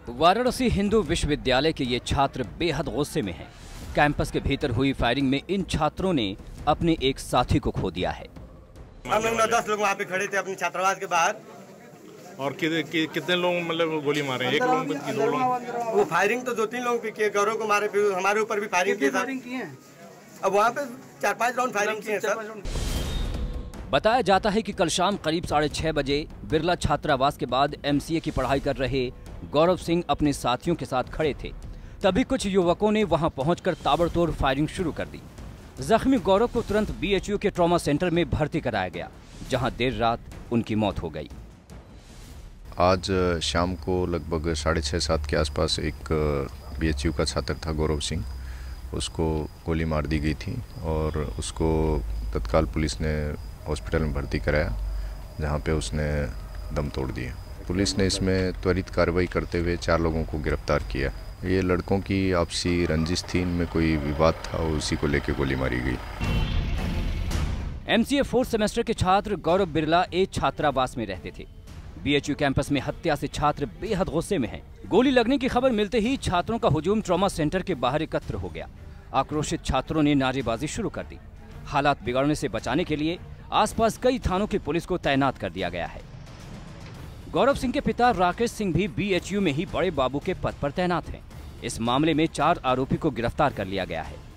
वाराणसी हिंदू विश्वविद्यालय के ये छात्र बेहद गुस्से में हैं। कैंपस के भीतर हुई फायरिंग में इन छात्रों ने अपने एक साथी को खो दिया है। हम लोग 10 लोग वहाँ पे खड़े थे अपने छात्रावास के बाहर। और कितने लोग मतलब गोली मारे? एक लोग की दो लोग? वो फायरिंग तो 2-3 लोग भी किए। गौरव को मारे, फिर हमारे ऊपर भी फायरिंग किए। अब वहाँ पे 4-5 राउंड फायरिंग किए सर। बताया जाता है कि कल शाम करीब 6:30 बजे बिरला छात्रावास के बाद MCA की पढ़ाई कर रहे गौरव सिंह अपने साथियों के साथ खड़े थे। तभी कुछ युवकों ने वहां पहुंचकर ताबड़तोड़ फायरिंग शुरू कर दी। जख्मी गौरव को तुरंत BHU के ट्रॉमा सेंटर में भर्ती कराया गया, जहां देर रात उनकी मौत हो गई। आज शाम को लगभग 6:30-7 के आसपास एक BHU का छात्र था गौरव सिंह, उसको गोली मार दी गई थी और उसको तत्काल पुलिस ने हॉस्पिटल में भर्ती कराया, जहां पे उसने दम तोड़ दिया। पुलिस ने इसमें त्वरित कार्रवाई करते हुए 4 लोगों को गिरफ्तार किया। ये लड़कों की आपसी रंजिश थी, इनमें कोई विवाद था और उसी को लेकर गोली मारी गई। MCA 4th सेमेस्टर के छात्र गौरव बिरला एक छात्रावास में रहते थे। BHU कैंपस में हत्या से छात्र बेहद गुस्से में हैं। गोली लगने की खबर मिलते ही छात्रों का हुजूम ट्रॉमा सेंटर के बाहर एकत्र हो गया। आक्रोशित छात्रों ने नारेबाजी शुरू कर दी। हालात बिगड़ने से बचाने के लिए आसपास कई थानों की पुलिस को तैनात कर दिया गया है। गौरव सिंह के पिता राकेश सिंह भी BHU में ही बड़े बाबू के पद पर तैनात हैं। इस मामले में 4 आरोपी को गिरफ्तार कर लिया गया है।